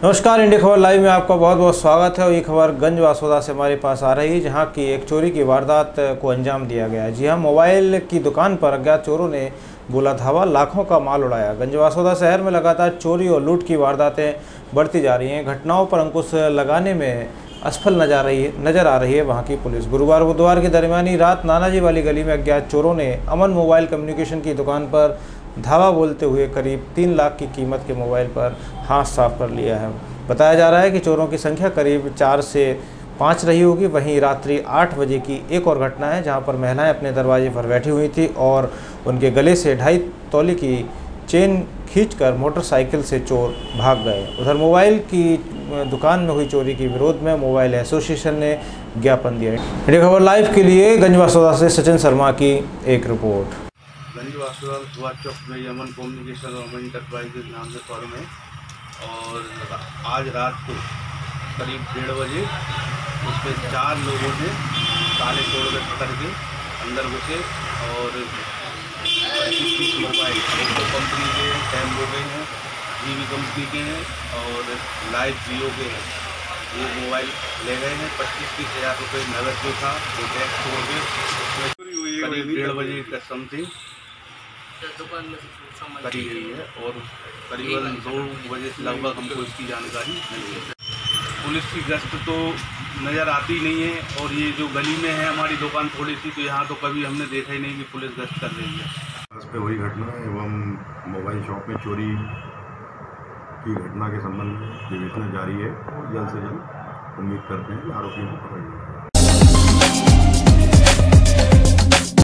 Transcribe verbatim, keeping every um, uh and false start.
नमस्कार, इंडिया खबर लाइव में आपका बहुत बहुत स्वागत है। और ये खबर गंज वासोदा से हमारे पास आ रही है, जहां की एक चोरी की वारदात को अंजाम दिया गया है। जी हां, मोबाइल की दुकान पर अज्ञात चोरों ने बोला धावा, लाखों का माल उड़ाया। गंज वासोदा शहर में लगातार चोरी और लूट की वारदातें बढ़ती जा रही हैं। घटनाओं पर अंकुश लगाने में असफल नजर रही नजर आ रही है वहाँ की पुलिस। गुरुवार बुधवार की दरमियानी रात नानाजी वाली गली में अज्ञात चोरों ने अमन मोबाइल कम्युनिकेशन की दुकान पर धावा बोलते हुए करीब तीन लाख की कीमत के मोबाइल पर हाथ साफ कर लिया है। बताया जा रहा है कि चोरों की संख्या करीब चार से पाँच रही होगी। वहीं रात्रि आठ बजे की एक और घटना है, जहां पर महिलाएं अपने दरवाजे पर बैठी हुई थी और उनके गले से ढाई तोले की चेन खींचकर मोटरसाइकिल से चोर भाग गए। उधर मोबाइल की दुकान में हुई चोरी के विरोध में मोबाइल एसोसिएशन ने ज्ञापन दिया है। इंडिया खबर लाइव के लिए गंज वासोदा से सचिन शर्मा की एक रिपोर्ट। गंज वासोदा दुआ चौक में अमन कम्युनिकेशन और अमन इंटरप्राइजेज नाम से फॉर्म है। और आज रात को करीब डेढ़ बजे उसमें चार लोगों ने ताले तोड़ करके अंदर घुसे और पच्चीस तीस मोबाइल तो कंपनी के टेम्पो के हैं, जीवी कंपनी के हैं और लाइव जियो के हैं। ये मोबाइल ले गए हैं। पच्चीस तीस हज़ार रुपये नगद जो था वो टैक्स छोड़ के करीब डेढ़ बजे का समथिंग करी गई है और करीबन दो बजे से लगभग हमको इसकी जानकारी मिली है। पुलिस की गश्त तो नज़र आती नहीं है और ये जो गली में है हमारी दुकान थोड़ी सी, तो यहाँ तो कभी हमने देखा ही नहीं कि पुलिस गश्त कर रही है। इस पे वही घटना एवं मोबाइल शॉप में चोरी की घटना के संबंध में विवेचना जारी है और जल्द से जल्द उम्मीद करते हैं कि आरोपियों को पकड़ लिया जाए।